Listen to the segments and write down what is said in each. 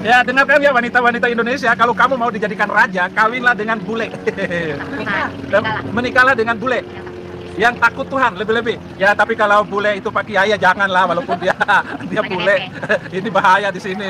Ya, dengarkan ya wanita-wanita Indonesia, kalau kamu mau dijadikan raja, kawinlah dengan bule. Menikahlah dengan bule. Yang takut Tuhan lebih-lebih. Ya, tapi kalau bule itu pakai ayah janganlah, walaupun dia bule. Ini bahaya di sini.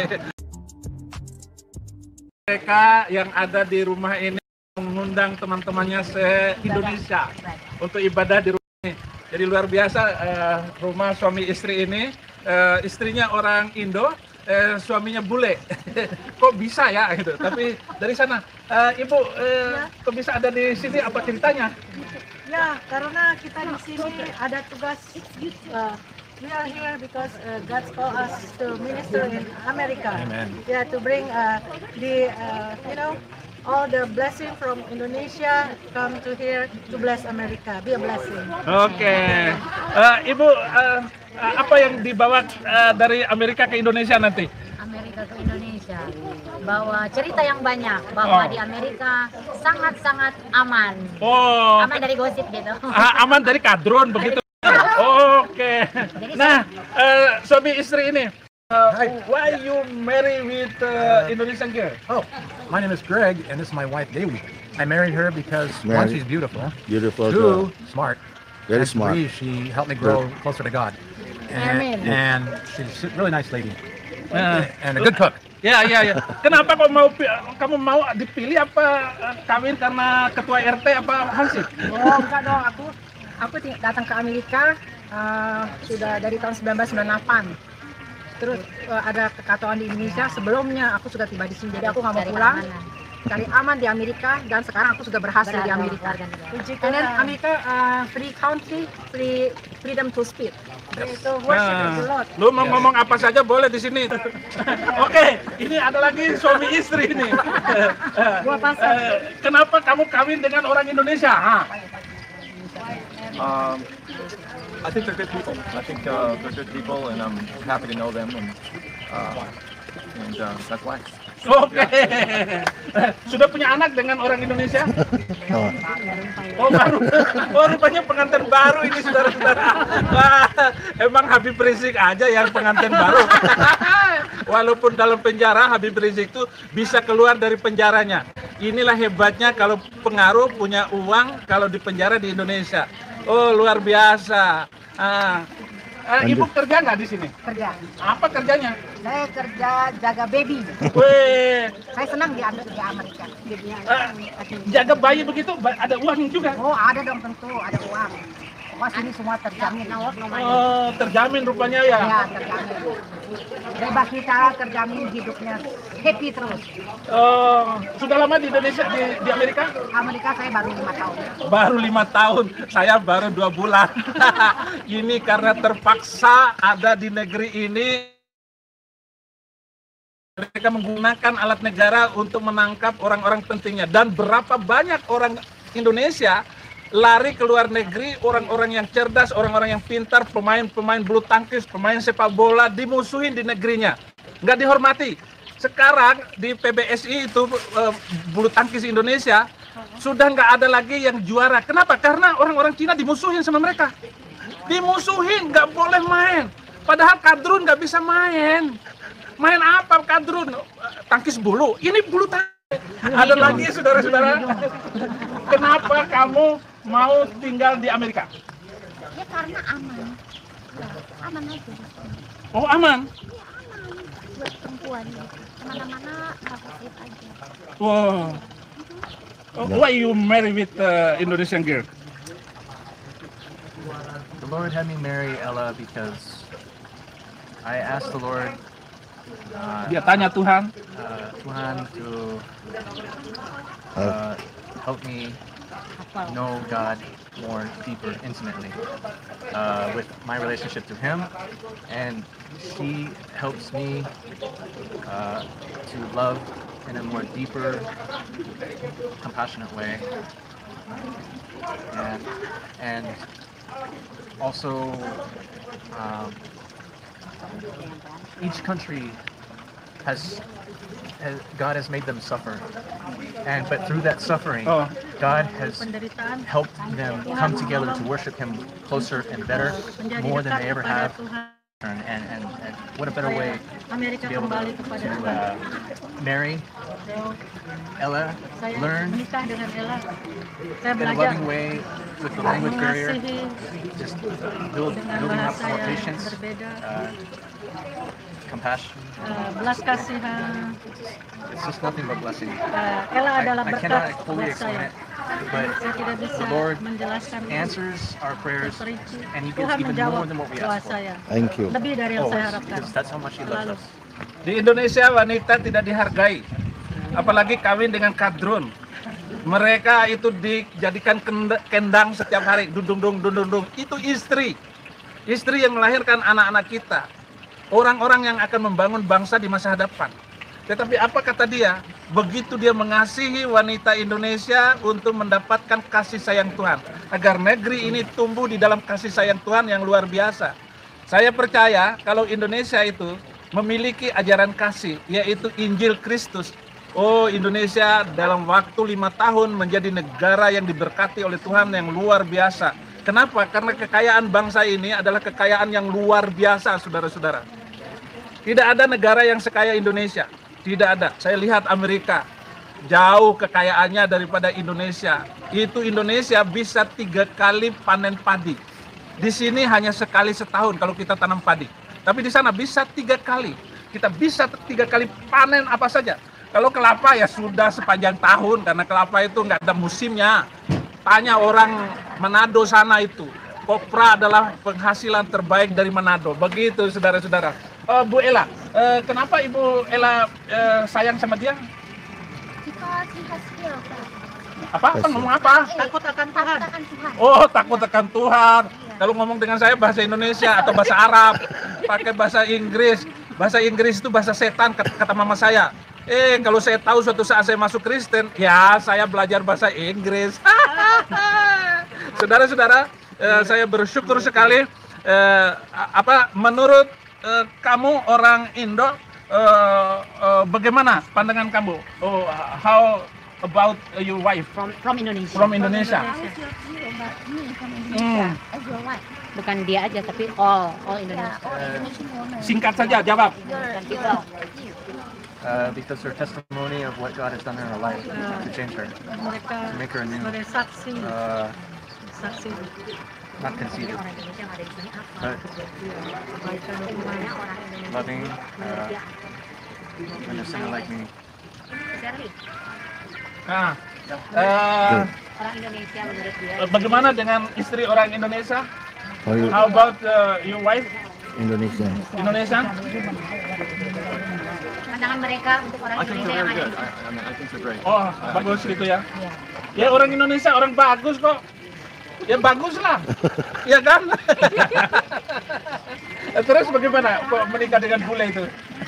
Mereka yang ada di rumah ini mengundang teman-temannya se-Indonesia untuk ibadah di rumah ini. Jadi luar biasa rumah suami istri ini. Istrinya orang Indo, suaminya bule. Kok bisa ya gitu. Tapi dari sana, Ibu kok bisa ada di sini, apa ceritanya? Ya, karena kita di sini ada tugas. We are here because God called us to minister in America. Amen. Yeah, to bring the all the blessing from Indonesia come to here to bless America. Be a blessing. Oke. Ibu, apa yang dibawa dari Amerika ke Indonesia nanti? Amerika ke Indonesia bawa cerita yang banyak bahwa di Amerika sangat-sangat aman. Oh. Aman dari gosip gitu. Aman dari kadrun begitu. Oke. Nah, suami istri ini, why you marry with Indonesian girl? Oh, my name is Greg, and this is my wife, Dewi. I married her because one, she's beautiful. Beautiful. Two, smart. Very and smart. Three, she helped me grow closer to God. And she's a really nice lady. And a good cook. Ya. Kenapa kamu mau dipilih, apa kawin karena ketua RT apa Hansip? Oh, enggak dong, aku datang ke Amerika sudah dari tahun 1998. Terus ada kekacauan di Indonesia, sebelumnya aku sudah tiba di sini, jadi aku nggak mau pulang. Cari aman di Amerika, dan sekarang aku sudah berhasil di Amerika. And then Amerika free country, freedom to speak. Itu worship the Lord. Lu mau ngomong apa saja boleh di sini. Oke, ini ada lagi suami istri ini. Kenapa kamu kawin dengan orang Indonesia? I think they're good people. I think they're good people, and I'm happy to know them, and that's why. Oke. Sudah punya anak dengan orang Indonesia? Oh, baru. Oh, rupanya pengantin baru ini, saudara-saudara. Wah, emang Habib Rizik aja yang pengantin baru. Walaupun dalam penjara, Habib Rizik itu bisa keluar dari penjaranya. Inilah hebatnya kalau pengaruh punya uang kalau di penjara di Indonesia. Oh, luar biasa. Ibu kerja nggak di sini? Kerja. Apa kerjanya? Saya kerja jaga baby. Weh, Saya senang di Amerika. jaga bayi begitu, ada uang juga. Oh, ada dong, tentu ada uang. Wah, sini semua terjamin. Oh, terjamin rupanya ya. Ya, terjamin. Bebas kita, terjamin hidupnya happy terus. Oh, sudah lama di Indonesia, di Amerika? Amerika saya baru 5 tahun. Baru 5 tahun, saya baru 2 bulan. Ini karena terpaksa ada di negeri ini. Mereka menggunakan alat negara untuk menangkap orang-orang pentingnya. Dan berapa banyak orang Indonesia lari ke luar negeri, orang-orang yang cerdas, orang-orang yang pintar, pemain-pemain bulu tangkis, pemain sepak bola, dimusuhin di negerinya. Nggak dihormati. Sekarang di PBSI itu bulu tangkis Indonesia sudah nggak ada lagi yang juara. Kenapa? Karena orang-orang Cina dimusuhin sama mereka. Dimusuhin, nggak boleh main. Padahal kadrun nggak bisa main. Main apa kadrun? Tangkis bulu. Ini bulu tangkis. Ada lagi saudara-saudara. Kenapa kamu mau tinggal di Amerika? Ya karena aman. Aman aja. Oh, aman. Buat perempuan gitu. Kemana-mana aku safe aja. Wow. Oh, why you marry with Indonesian girl? The Lord had me marry Ella because I asked the Lord, Dia tanya Tuhan. Tuhan to help me know God more deeper, intimately, with my relationship to Him, and He helps me to love in a more deeper, compassionate way, and also each country God has made them suffer, but through that suffering, God has helped them come together to worship Him closer and better, more than they ever have and what a better way Amerika to be able kembali to kepada Tuhan. marry Ella, Saya learn menikah dengan Ella. Saya in a belajar loving way with the language barrier, mengasihi just dengan building up bahasa more yang patience, berbeda, compassion. belas kasihan. It's just nothing but blessing. Ella adalah I berkat cannot fully buat explain saya. it, but Saya tidak bisa the Lord menjelaskan answers our prayers, itu. and He gives Tuhan even menjawab more than what we doa ask for. saya. Thank you. Lebih dari yang saya harapkan. Because that's how much He loves Lalu, us. Di Indonesia wanita tidak dihargai, apalagi kawin dengan kadrun. Mereka itu dijadikan kendang setiap hari, dundung. Itu istri yang melahirkan anak-anak kita, orang-orang yang akan membangun bangsa di masa hadapan. Tetapi apa kata dia? Begitu dia mengasihi wanita Indonesia untuk mendapatkan kasih sayang Tuhan, agar negeri ini tumbuh di dalam kasih sayang Tuhan yang luar biasa. Saya percaya kalau Indonesia itu memiliki ajaran kasih, yaitu Injil Kristus. Oh, Indonesia dalam waktu 5 tahun menjadi negara yang diberkati oleh Tuhan yang luar biasa. Kenapa? Karena kekayaan bangsa ini adalah kekayaan yang luar biasa, saudara-saudara. Tidak ada negara yang sekaya Indonesia. Tidak ada. Saya lihat Amerika, jauh kekayaannya daripada Indonesia. Itu Indonesia bisa 3 kali panen padi. Di sini hanya sekali setahun kalau kita tanam padi. Tapi di sana bisa 3 kali. Kita bisa 3 kali panen apa saja. Kalau kelapa ya sudah sepanjang tahun, karena kelapa itu nggak ada musimnya. Tanya orang Manado sana itu. Kopra adalah penghasilan terbaik dari Manado. Begitu saudara-saudara. Bu Ella, kenapa Ibu Ella sayang sama dia? Because he has fear of God. Apa? Ngomong apa? takut akan Tuhan. Takut akan Tuhan. Oh, takut akan Tuhan. Kalau ngomong dengan saya bahasa Indonesia atau bahasa Arab, pakai bahasa Inggris. Bahasa Inggris itu bahasa setan, kata mama saya. Kalau saya tahu suatu saat saya masuk Kristen, ya saya belajar bahasa Inggris. Saudara-saudara, saya bersyukur sekali. Menurut kamu orang Indo, bagaimana pandangan kamu? How about your wife From Indonesia. from Indonesia? How is your view about me from Indonesia as your wife? Bukan dia aja, tapi all Yeah, Indonesia. all Indonesian women. Singkat saja jawab. Your kita. view. Because her testimony of what God has done in her life to change her, Mereka to make her anew, sebagai saksi, saksi not conceited, orang Indonesia yang ada di sini apa? but Kebaikan hubungannya orang Indonesia. loving and a sinner like me. Serli, Nah, orang Indonesia menurut dia. bagaimana dengan istri orang Indonesia? Oh, you- How about your wife Indonesia. Indonesia? Pandangan mereka untuk orang Indonesia yang ada di sini. I think they're great. Oh, bagus gitu ya. Ya orang Indonesia orang bagus kok. Ya bagus lah. Ya kan? Terus bagaimana kok menikah dengan bule itu?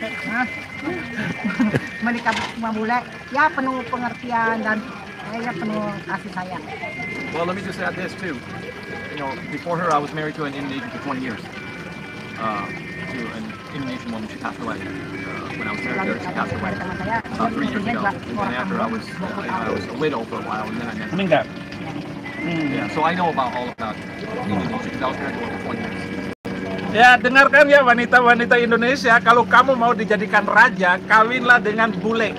Menikah sama bule, ya penuh pengertian dan ya penuh kasih sayang. Well, let me just add this too. You know, before her, I was married to an Indonesian for 20 years. To an Indonesian woman, she passed away. When I was married to her, she passed away about 3 years ago. And then after, I was a widow for a while, and then I met her. Meninggal. Yeah, so I know all about Indonesia because I was married to her for 20 years. Ya dengarkan ya wanita-wanita Indonesia, kalau kamu mau dijadikan raja, kawinlah dengan bule.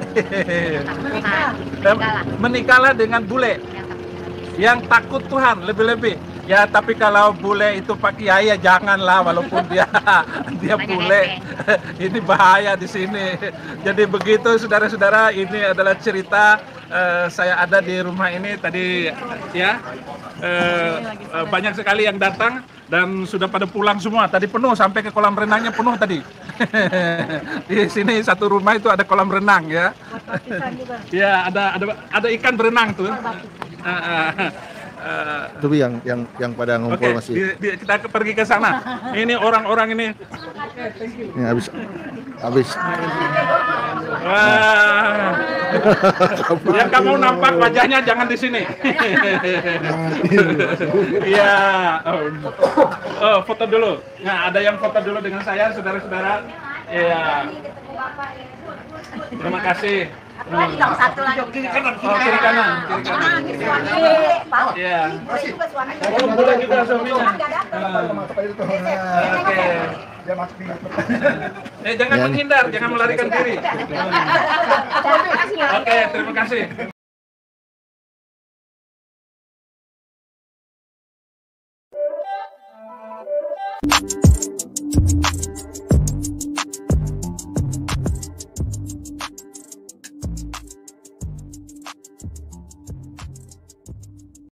Menikahlah dengan bule yang takut Tuhan lebih-lebih. Ya tapi kalau bule itu Pak Kiai ya janganlah, walaupun dia bule. Ini bahaya di sini. Jadi begitu saudara-saudara, ini adalah cerita saya ada di rumah ini tadi ya. Banyak sekali yang datang dan sudah pada pulang semua. Tadi penuh sampai ke kolam renangnya penuh tadi. Di sini satu rumah itu ada kolam renang ya. Ya ada ikan berenang tuh. Tapi yang pada ngumpul Oke, masih kita pergi ke sana. Ini orang-orang ini. ini habis Wah. Yang kamu nampak wajahnya jangan di sini. Iya. Oh, foto dulu. Nah, ada yang foto dulu dengan saya, saudara-saudara. Iya. Terima kasih. Satu lagi. Kiri kanan. Iya. Oh, boleh juga suaminya. Oke. Jangan Ya. menghindar, jangan melarikan diri. Terima kasih ya. Oke, terima kasih.